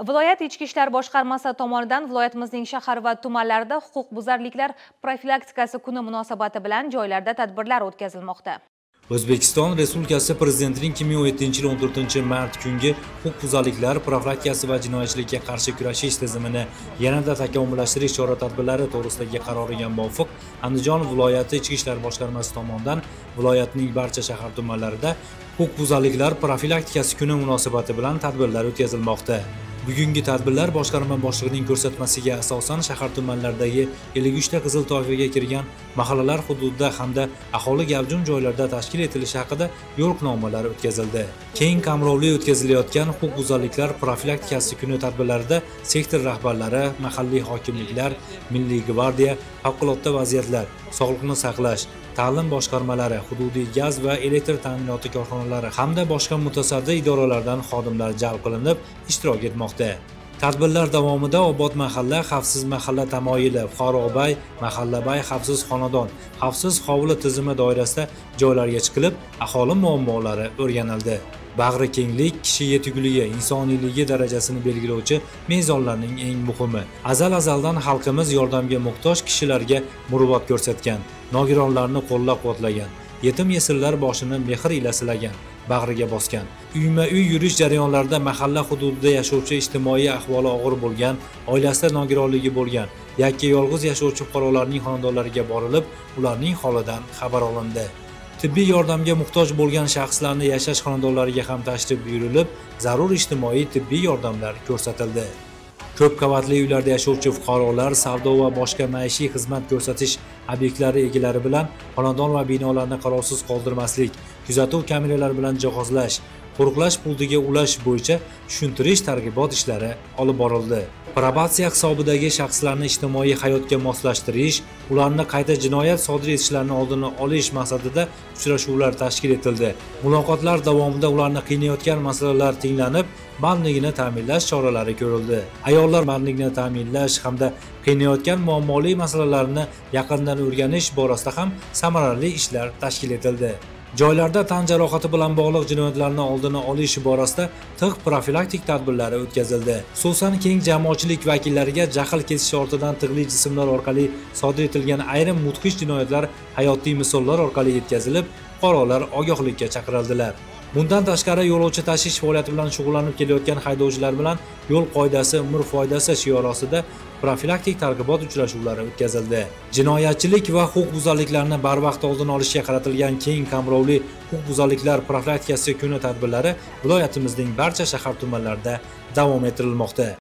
Viloyat Ichki ishlar boshqarmasi tomonidan viloyatimizning shahar va tumanlarida huquqbuzarliklar profilaktikasi kuni munosabati bilan joylarda tadbirlar o'tkazilmoqda. O'zbekiston Respublikasi Prezidentining 2017-yil 14-mart kungi huquqbuzarliklar profilaktikasi va jinoyatchilikka qarshi kurashish tizimini yanada takomillashtirish chora-tadbirlari to'g'risidagi qaroriga muvofiq Andijon viloyati Ichki ishlar boshqarmasi tomonidan viloyatning barcha shahar tumanlarida huquqbuzarliklar profilaktikasi kuni munosabati bilan tadbirlar o'tkazilmoqda. Bugungi tadbirlar boshqarma boshlig'ining ko'rsatmasiga asosan shahar tumanlaridagi 53 ta qizil toifaga kirgan mahallalar hududida hamda aholi gavjum joylarda tashkil etilishi haqida yo'riqnomalar o'tkazildi. Keng qamrovli o'tkazilayotgan huquqbuzarliklar profilaktikasi kuni tadbirlarida sektor rahbarlari, mahalliy hokimliklar, Milliy gvardiya, favqulodda vaziyatlar, sog'liqni saqlash, ta'lim boshqarmalari, hududiy gaz va elektr ta'minoti korxonalari hamda boshqa mutasaddi idoralardan xodimlar jalb qilinib ishtirok etmoqda. Tadbirlar davomida Obod mahalla, xavfsiz mahalla tamoyili, Fuqarobay, Mahallabay, xavfsiz xonadon, xavfsiz hovli tizimi doirasida joylarga chiqilib, aholi muammolari o'rganildi. Bag'ri kenglik kishi yetukligi, insoniyligi darajasini belgilovchi mezonlarning eng muhimi. Azal-azaldan xalqimiz yordamga muhtoj kishilarga muruvvat ko'rsatgan, nogironlarni qo'llab-quvvatlagan, yetim-yesirlar boshini mehr ila silagan, bag'riga bosgan. Uyma-uy yurish jarayonlarida mahalla hududida yashovchi ijtimoiy ahvoli og'ir bo'lgan, oilasida nogironligi bo'lgan, yakka yolg'iz yashovchi fuqarolarning xonadonlariga borilib, ularning holidan xabar olindi. Tibbiy yordamga muhtoj bo'lgan shaxslarning yashash xonadonlariga ham tashrif buyurilib, zarur ijtimoiy tibbiy yordamlar ko'rsatildi. Ko'p qavatli uylarda yashovchi fuqarolar savdo va boshqa maishiy xizmat ko'rsatish obyektlari egalari bilan xonadon va binolarni qarovsiz qoldirmaslik, kuzatuv kameralari bilan jihozlash, qo'riqlash pultiga ulash bo'yicha tushuntirish targ'ibot ishlari olib borildi. Probatsiya hisobidagi shaxslarni ijtimoiy hayotga moslashtirish, ularni qayta jinoyat sodir etishlarini oldini olish maqsadida uchrashuvlar tashkil etildi. Muloqotlar davomida ularni qiynayotgan masalalar tinglanib, bandligini ta'minlash choralari ko'rildi. Ayollar bandligini ta'minlash hamda qiynayotgan muammoli masalalarni yaqindan o'rganish borasida ham samarali ishlar tashkil etildi. Joylarda tan jarohati bilan bog'liq jinoyatlarni oldini olish borasida tig' profilaktik tadbirlari o'tkazildi. Xususan keng jamoatchilik vakillariga jahl kesish ortidan tig'li jismlar orqali sodir etilgan ayrim mudhish jinoyatlar hayotiy misollar orqali yetkazilib, fuqarolar ogohlikka chaqirildilar. Bundan tashqari yo'lovchi tashish faoliyati bilan shug'ullanib kelayotgan haydovchilar bilan yo'l qoidasi, umr foydasi shiori ostida profilaktik targ'ibot uchrashuvlari o'tkazildi. Jinoyatchilik va huquqbuzarliklarni barvaqt oldini olishga qaratilgan keng qamrovli huquqbuzarliklar profilaktikasi kuni tadbirlari viloyatimizning barcha shahar tumanlarida davom ettirilmoqda.